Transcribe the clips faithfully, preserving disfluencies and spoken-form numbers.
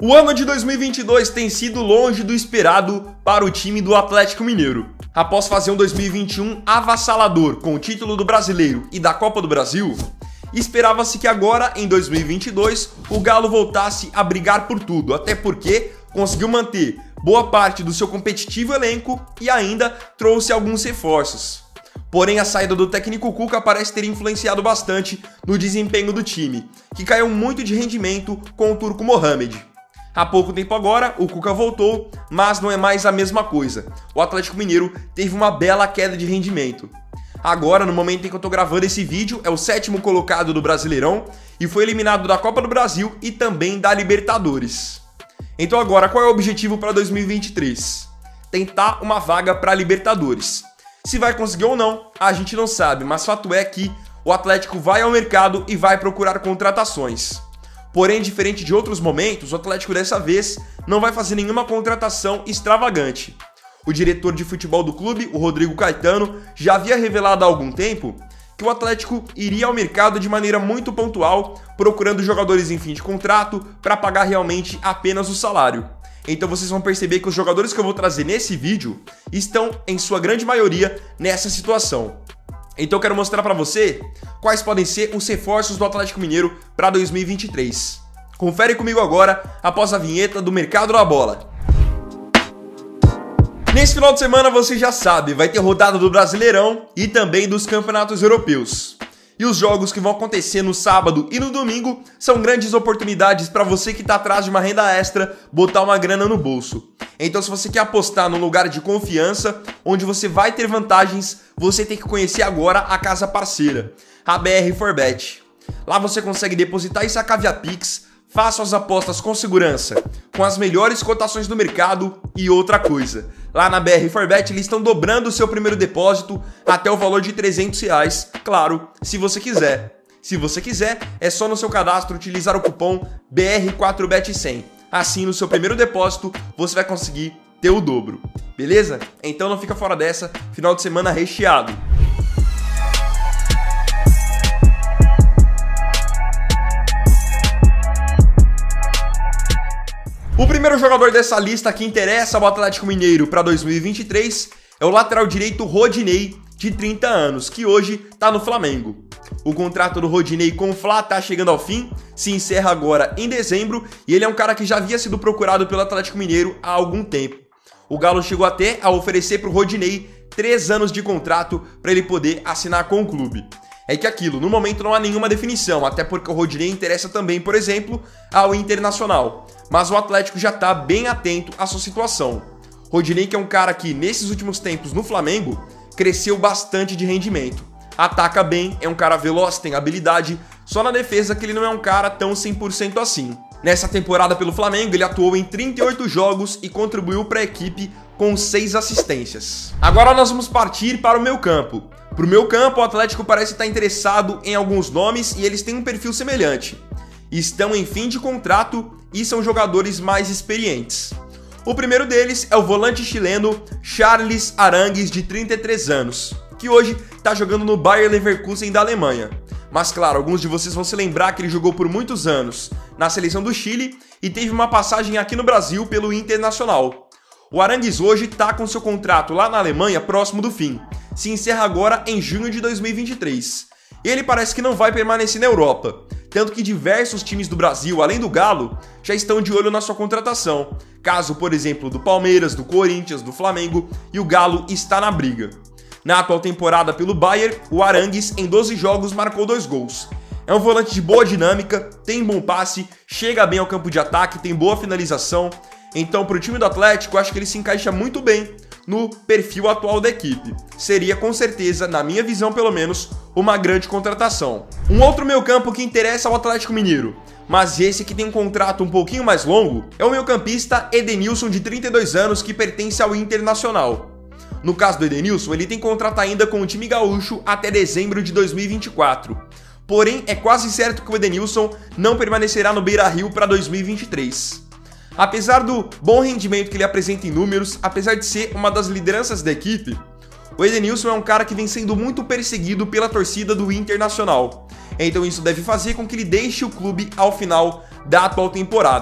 O ano de dois mil e vinte e dois tem sido longe do esperado para o time do Atlético Mineiro. Após fazer um dois mil e vinte e um avassalador com o título do Brasileiro e da Copa do Brasil, esperava-se que agora, em dois mil e vinte e dois, o Galo voltasse a brigar por tudo, até porque conseguiu manter boa parte do seu competitivo elenco e ainda trouxe alguns reforços. Porém, a saída do técnico Cuca parece ter influenciado bastante no desempenho do time, que caiu muito de rendimento com o turco Mohamed. Há pouco tempo agora, o Cuca voltou, mas não é mais a mesma coisa. O Atlético Mineiro teve uma bela queda de rendimento. Agora, no momento em que eu tô gravando esse vídeo, é o sétimo colocado do Brasileirão e foi eliminado da Copa do Brasil e também da Libertadores. Então agora, qual é o objetivo para dois mil e vinte e três? Tentar uma vaga para Libertadores. Se vai conseguir ou não, a gente não sabe, mas fato é que o Atlético vai ao mercado e vai procurar contratações. Porém, diferente de outros momentos, o Atlético dessa vez não vai fazer nenhuma contratação extravagante. O diretor de futebol do clube, o Rodrigo Caetano, já havia revelado há algum tempo que o Atlético iria ao mercado de maneira muito pontual, procurando jogadores em fim de contrato para pagar realmente apenas o salário. Então vocês vão perceber que os jogadores que eu vou trazer nesse vídeo estão, em sua grande maioria, nessa situação. Então eu quero mostrar para você quais podem ser os reforços do Atlético Mineiro para dois mil e vinte e três. Confere comigo agora, após a vinheta do Mercado da Bola. Nesse final de semana, você já sabe, vai ter rodada do Brasileirão e também dos campeonatos europeus. E os jogos que vão acontecer no sábado e no domingo são grandes oportunidades para você que está atrás de uma renda extra botar uma grana no bolso. Então, se você quer apostar num lugar de confiança, onde você vai ter vantagens, você tem que conhecer agora a casa parceira, a B R quatro bet. Lá você consegue depositar e sacar via Pix, faça as apostas com segurança, com as melhores cotações do mercado e outra coisa. Lá na B R quatro bet eles estão dobrando o seu primeiro depósito até o valor de trezentos reais, claro, se você quiser. Se você quiser, é só no seu cadastro utilizar o cupom B R quatro bet cem. Assim, no seu primeiro depósito, você vai conseguir ter o dobro, beleza? Então não fica fora dessa, final de semana recheado. O primeiro jogador dessa lista que interessa ao Atlético Mineiro para dois mil e vinte e três é o lateral direito Rodinei, de trinta anos, que hoje está no Flamengo. O contrato do Rodinei com o Fla está chegando ao fim, se encerra agora em dezembro, e ele é um cara que já havia sido procurado pelo Atlético Mineiro há algum tempo. O Galo chegou até a oferecer para o Rodinei três anos de contrato para ele poder assinar com o clube. É que aquilo, no momento não há nenhuma definição, até porque o Rodinei interessa também, por exemplo, ao Internacional. Mas o Atlético já está bem atento à sua situação. Rodinei, que é um cara que, nesses últimos tempos no Flamengo, cresceu bastante de rendimento. Ataca bem, é um cara veloz, tem habilidade, só na defesa que ele não é um cara tão cem por cento assim. Nessa temporada pelo Flamengo, ele atuou em trinta e oito jogos e contribuiu para a equipe com seis assistências. Agora nós vamos partir para o meio-campo. Para o meio-campo, o Atlético parece estar interessado em alguns nomes e eles têm um perfil semelhante. Estão em fim de contrato e são jogadores mais experientes. O primeiro deles é o volante chileno Charles Arangues, de trinta e três anos, que hoje está jogando no Bayer Leverkusen da Alemanha. Mas claro, alguns de vocês vão se lembrar que ele jogou por muitos anos na seleção do Chile e teve uma passagem aqui no Brasil pelo Internacional. O Arangues hoje está com seu contrato lá na Alemanha próximo do fim. Se encerra agora em junho de dois mil e vinte e três. Ele parece que não vai permanecer na Europa, tanto que diversos times do Brasil, além do Galo, já estão de olho na sua contratação. Caso, por exemplo, do Palmeiras, do Corinthians, do Flamengo, e o Galo está na briga. Na atual temporada pelo Bayern, o Arangues em doze jogos marcou dois gols. É um volante de boa dinâmica, tem bom passe, chega bem ao campo de ataque, tem boa finalização. Então, para o time do Atlético, eu acho que ele se encaixa muito bem no perfil atual da equipe. Seria, com certeza, na minha visão pelo menos, uma grande contratação. Um outro meio-campo que interessa ao Atlético Mineiro, mas esse que tem um contrato um pouquinho mais longo, é o meio-campista Edenilson, de trinta e dois anos, que pertence ao Internacional. No caso do Edenilson, ele tem contrato ainda com o time gaúcho até dezembro de dois mil e vinte e quatro. Porém, é quase certo que o Edenilson não permanecerá no Beira-Rio para dois mil e vinte e três. Apesar do bom rendimento que ele apresenta em números, apesar de ser uma das lideranças da equipe, o Edenilson é um cara que vem sendo muito perseguido pela torcida do Internacional. Então isso deve fazer com que ele deixe o clube ao final da atual temporada.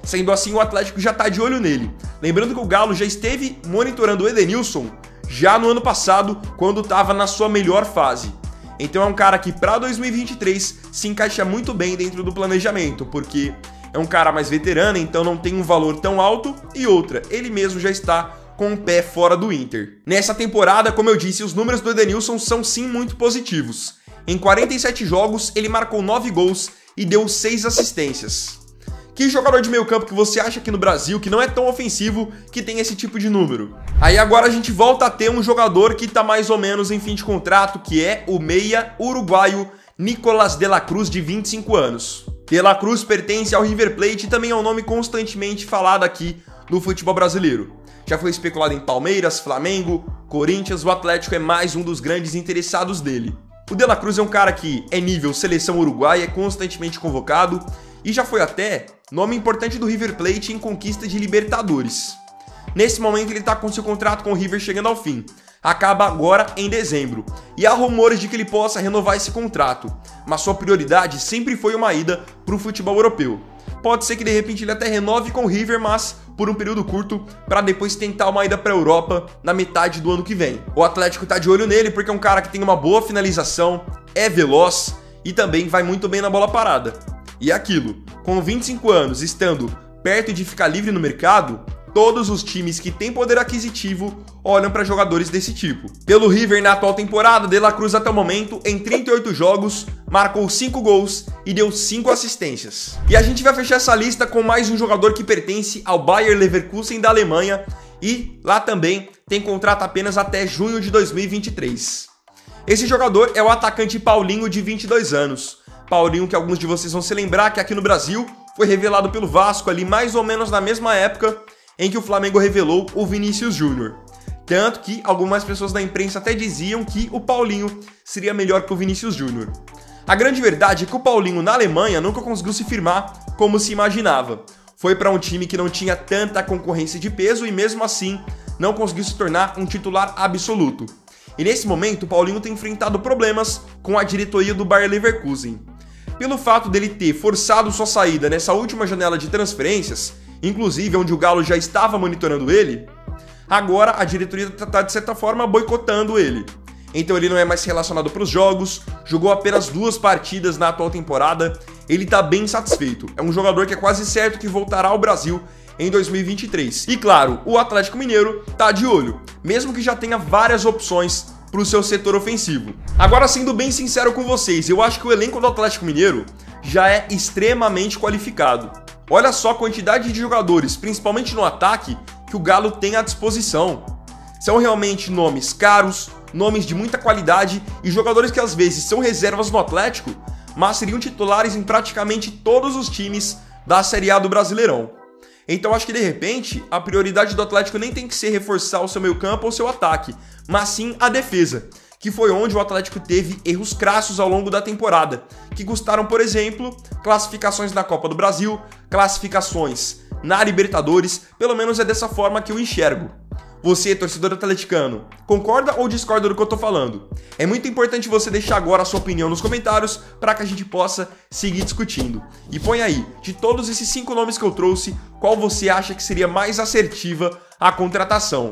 Sendo assim, o Atlético já tá de olho nele. Lembrando que o Galo já esteve monitorando o Edenilson já no ano passado, quando estava na sua melhor fase. Então é um cara que para dois mil e vinte e três se encaixa muito bem dentro do planejamento, porque é um cara mais veterano, então não tem um valor tão alto, e outra, ele mesmo já está com o pé fora do Inter. Nessa temporada, como eu disse, os números do Edenilson são sim muito positivos. Em quarenta e sete jogos, ele marcou nove gols e deu seis assistências. Que jogador de meio campo que você acha aqui no Brasil, que não é tão ofensivo, que tem esse tipo de número? Aí agora a gente volta a ter um jogador que tá mais ou menos em fim de contrato, que é o meia uruguaio Nicolás de la Cruz, de vinte e cinco anos. De la Cruz pertence ao River Plate e também é um nome constantemente falado aqui no futebol brasileiro. Já foi especulado em Palmeiras, Flamengo, Corinthians, o Atlético é mais um dos grandes interessados dele. O De la Cruz é um cara que é nível seleção uruguaia, é constantemente convocado e já foi até nome importante do River Plate em conquista de Libertadores. Nesse momento ele está com seu contrato com o River chegando ao fim. Acaba agora em dezembro. E há rumores de que ele possa renovar esse contrato. Mas sua prioridade sempre foi uma ida para o futebol europeu. Pode ser que de repente ele até renove com o River, mas por um período curto, para depois tentar uma ida para a Europa na metade do ano que vem. O Atlético tá de olho nele porque é um cara que tem uma boa finalização, é veloz e também vai muito bem na bola parada. E é aquilo, com vinte e cinco anos, estando perto de ficar livre no mercado, todos os times que têm poder aquisitivo olham para jogadores desse tipo. Pelo River, na atual temporada, De la Cruz até o momento, em trinta e oito jogos, marcou cinco gols e deu cinco assistências. E a gente vai fechar essa lista com mais um jogador que pertence ao Bayer Leverkusen da Alemanha e lá também tem contrato apenas até junho de dois mil e vinte e três. Esse jogador é o atacante Paulinho, de vinte e dois anos. Paulinho, que alguns de vocês vão se lembrar que aqui no Brasil foi revelado pelo Vasco ali mais ou menos na mesma época em que o Flamengo revelou o Vinícius Júnior. Tanto que algumas pessoas da imprensa até diziam que o Paulinho seria melhor que o Vinícius Júnior. A grande verdade é que o Paulinho na Alemanha nunca conseguiu se firmar como se imaginava. Foi para um time que não tinha tanta concorrência de peso e mesmo assim não conseguiu se tornar um titular absoluto. E nesse momento o Paulinho tem enfrentado problemas com a diretoria do Bayer Leverkusen. Pelo fato dele ter forçado sua saída nessa última janela de transferências, inclusive onde o Galo já estava monitorando ele, agora a diretoria está de certa forma boicotando ele. Então ele não é mais relacionado para os jogos, jogou apenas duas partidas na atual temporada, ele está bem satisfeito. É um jogador que é quase certo que voltará ao Brasil em dois mil e vinte e três. E claro, o Atlético Mineiro tá de olho, mesmo que já tenha várias opções para o seu setor ofensivo. Agora, sendo bem sincero com vocês, eu acho que o elenco do Atlético Mineiro já é extremamente qualificado. Olha só a quantidade de jogadores, principalmente no ataque, que o Galo tem à disposição. São realmente nomes caros, nomes de muita qualidade e jogadores que às vezes são reservas no Atlético, mas seriam titulares em praticamente todos os times da Série A do Brasileirão. Então acho que de repente a prioridade do Atlético nem tem que ser reforçar o seu meio-campo ou seu ataque, mas sim a defesa, que foi onde o Atlético teve erros crassos ao longo da temporada, que custaram, por exemplo, classificações na Copa do Brasil, classificações na Libertadores, pelo menos é dessa forma que eu enxergo. Você, torcedor atleticano, concorda ou discorda do que eu tô falando? É muito importante você deixar agora a sua opinião nos comentários para que a gente possa seguir discutindo. E põe aí, de todos esses cinco nomes que eu trouxe, qual você acha que seria mais assertiva a contratação?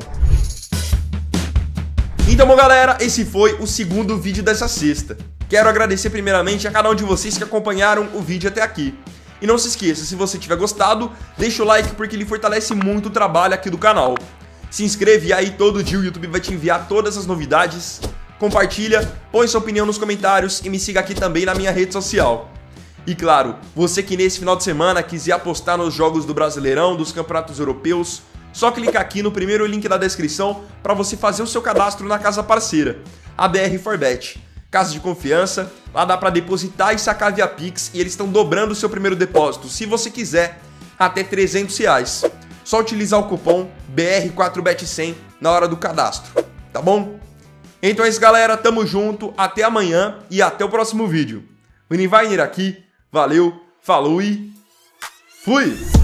Então, bom, galera, esse foi o segundo vídeo dessa sexta. Quero agradecer primeiramente a cada um de vocês que acompanharam o vídeo até aqui. E não se esqueça, se você tiver gostado, deixa o like porque ele fortalece muito o trabalho aqui do canal. Se inscreve aí, todo dia o YouTube vai te enviar todas as novidades. Compartilha, põe sua opinião nos comentários e me siga aqui também na minha rede social. E claro, você que nesse final de semana quiser apostar nos jogos do Brasileirão, dos campeonatos europeus, só clicar aqui no primeiro link da descrição para você fazer o seu cadastro na casa parceira, a B R quatro bet. Casa de confiança, lá dá para depositar e sacar via Pix e eles estão dobrando o seu primeiro depósito, se você quiser, até trezentos reais. Só utilizar o cupom B R quatro bet cem na hora do cadastro, tá bom? Então é isso, galera, tamo junto, até amanhã e até o próximo vídeo. O Vini Weiner aqui, valeu, falou e fui!